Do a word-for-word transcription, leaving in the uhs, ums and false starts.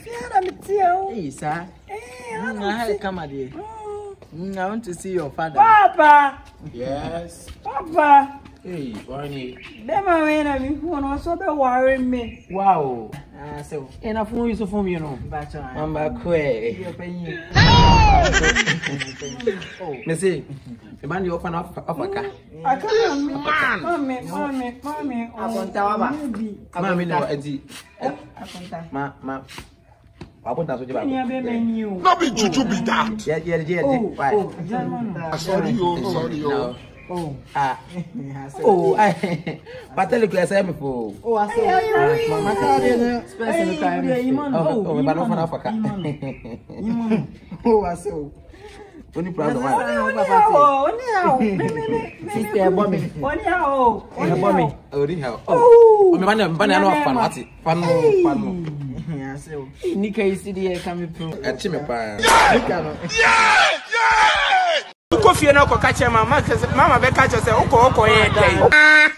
Fiana Mitio. Hey, sir. Hey, I come at you. I want to see your father. Papa. Yes. Papa. Hey, Barney. Them are when I mean, one also be worrying me. Wow. Ah, so. And I phone you so phone you know. I'm back quick. Oh, Missy. The man you open up of a car. I come on, mommy, mommy, mommy. I want to Mammy, no, Eddie. Ma, ma. I want to tell you. Not be juju be that. Yeah, yeah, yeah. Oh, sorry, oh, sorry, oh. Oh, ah, oh, I. But tell you, I say before. Oh, I say, my car, special time. Oh, but not for Africa. Oh, I say. Only proud of my sister, Bobby. Only how? Only how? Only how? Oh, my man, banana, fanati, fano, fano. Nika is the coming through a chimney. Yeah, yeah. Coffee and Uncle catch your mamma, Mamma Becca, say, Oko, Oko,